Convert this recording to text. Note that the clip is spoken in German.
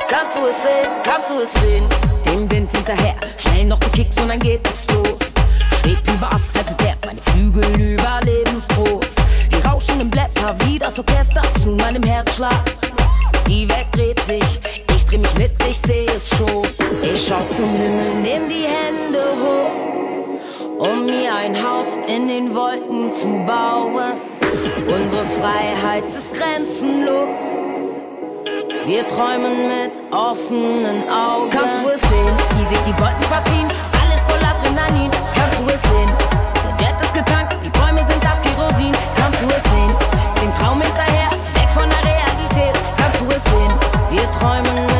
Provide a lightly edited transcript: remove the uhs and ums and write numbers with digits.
Kannst du es sehen, kannst du es sehen? Dem Wind hinterher, schnell noch die Kicks und dann geht es los. Schwebt über Asphalt und der, meine Flügel überlebensgroß. Die rauschenden Blätter wie das Orchester zu meinem Herzschlag. Die Welt dreht sich, ich dreh mich mit, ich seh es schon. Ich schau zum Himmel, nehm die Hände hoch, um mir ein Haus in den Wolken zu bauen. Unsere Freiheit ist grenzenlos. Wir träumen mit offenen Augen. Kannst du es sehen, wie sich die Wolken verziehen? Alles voll Adrenalin. Kannst du es sehen? Der Jet ist getankt, die Träume sind das Kerosin. Kannst du es sehen? Den Traum hinterher, weg von der Realität. Kannst du es sehen? Wir träumen mit